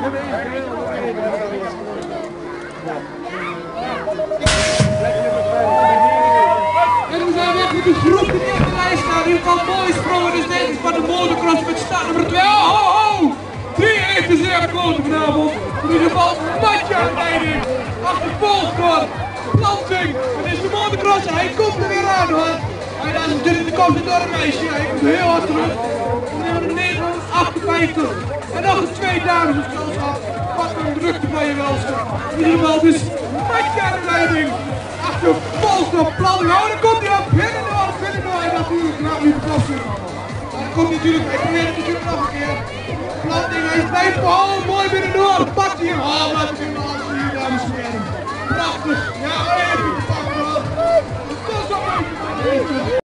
En we zijn weg met de groep die in de lijst staat. Die van mooi sprongen. Dus dit is van de motocross met start nummer 2. Oh! 3 heeft de zeer gekloten vanavond. In ieder geval Matje aan de leiding. Achtervolgd door Planting. Het is de motocross. Hij komt er weer aan hoor. Hij laat zich natuurlijk de kop door een meisje. Hij komt heel hard terug. Nummer 958. En nog eens 2 dames op gezelschap. Wat een drukte van je welste. In ieder geval dus Matje aan de leiding. Achtervolgd door Planting. Oh, dan komt hij op. Binnendoor. En natuurlijk nou niet passen. Dan komt hij natuurlijk. Hij probeert het natuurlijk nog een keer. Planting, hij blijft oh, mooi binnendoor. Pakt hij hem. Oh, wat een alles hier, dames en heren. Prachtig. Ja, even pakken hoor. Dat is wel leuk.